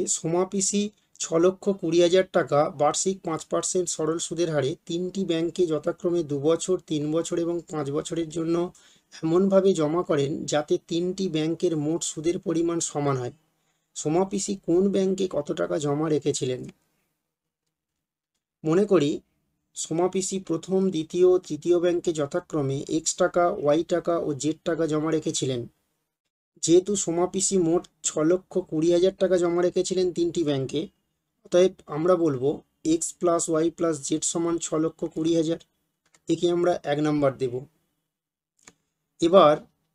সোমা পিসি 6,20,000 টাকা বার্ষিক 5% সরল সুদের হারে 3টি ব্যাংকে যথাক্রমে 2 বছর, 3 বছর এবং 5 বছরের জন্য এমনভাবে জমা করেন যাতে 3টি ব্যাংকের মোট সুদের পরিমাণ সমান হয়। সোমা পিসি কোন ব্যাংকে কত টাকা জমা রেখেছিলেন? মনে করি সোমা পিসি প্রথম, দ্বিতীয় ও তৃতীয় ব্যাংকে যথাক্রমে এক্স টাকা, ওয়াই টাকা ও জেড টাকা জমা রেখেছিলেন। যেহেতু সোমা পিসি মোট 6,20,000 টাকা জমা রেখেছিলেন 3টি ব্যাংকে, অতএব আমরা বলবো X plus Y plus Z সমান 6,20,000। একে আমরা 1 নাম্বার দেব। এবার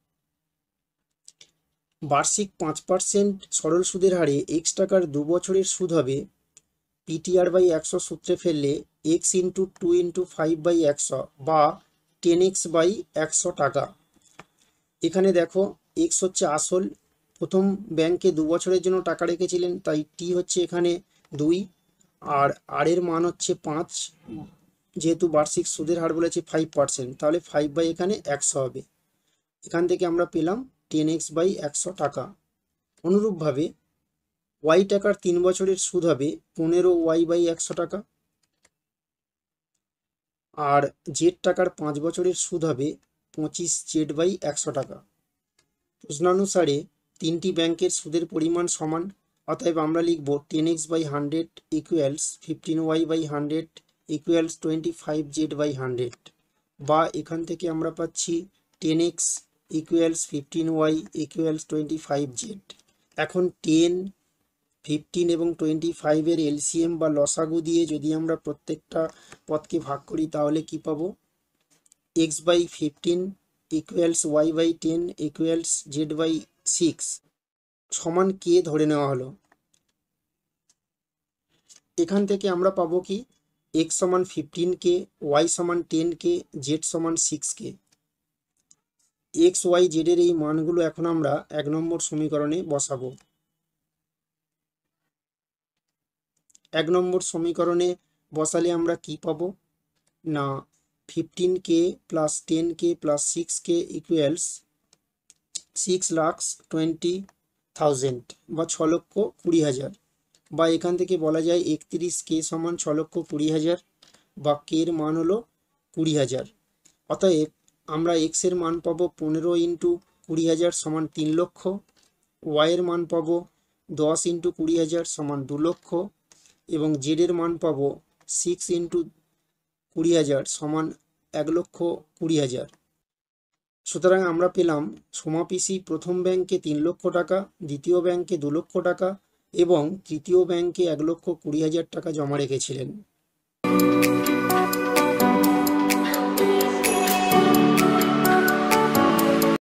বার্ষিক 5% সরল সুদের হারে এক্স টাকার 2 বছরের সুদ হবে PTR/100 সূত্রে ফেললে এক্স ইন্টু 2 ইন্টু 5/100 বা 10x/100 টাকা। এখানে দেখো এক্স হচ্ছে আসল, প্রথম ব্যাংকে 2 বছরের জন্য টাকা রেখেছিলেন, তাই টি হচ্ছে এখানে 2, আর আর এর মান হচ্ছে 5। যেহেতু বার্ষিক সুদের হার বলেছে 5%, তাহলে 5 এখানে 100 হবে। এখান থেকে আমরা পেলাম 10x/100 টাকা। অনুরূপভাবে ওয়াই টাকার 3 বছরের সুদ হবে 15y/100 টাকা, আর জেড টাকার 5 বছরের সুদ হবে 25z/100 টাকা। প্রশ্নানুসারে 3টি ব্যাংকের সুদের পরিমাণ সমান, অতএব আমরা লিখব 10x/100 equals 15y/100 equals 25z/100, বা এখান থেকে আমরা পাচ্ছি 10x equals 15y equals 25z। এখন 10, 15 এবং 25 এর এলসিএম বা লসাগু দিয়ে যদি আমরা প্রত্যেকটা পদকে ভাগ করি তাহলে কি পাবো? x/15 equals y/10 equals z/6 সমান কে ধরে নেওয়া হলো। এখান থেকে আমরা পাবো কি x সমান 15k, y সমান 10k, z সমান 6k। x, y, z এর এই মানগুলো এখন আমরা 1 নম্বর সমীকরণে বসাবো। 1 নম্বর সমীকরণে বসালে আমরা কি পাবো না 15k plus 10k plus 6k equals 6,20,000 বা 6,20,000, বা এখান থেকে বলা যায় 31k সমান 6,20,000 বা কে এর মান হলো 20,000। অতএব আমরা এক্স এর মান পাবো 15 ইন্টু 20,000 সমান 3 লক্ষ, ওয়াই এর মান পাবো 10 ইন্টু 20,000 সমান 2 লক্ষ এবং জেড এর মান পাবো 6 ইন্টু 20,000 সমান 1,20,000। সুতরাং আমরা পেলাম সোমা পিসি প্রথম ব্যাংকে 3 লক্ষ টাকা, দ্বিতীয় ব্যাংকে 2 লক্ষ টাকা এবং তৃতীয় ব্যাংকে 1,20,000 টাকা জমা রেখেছিলেন।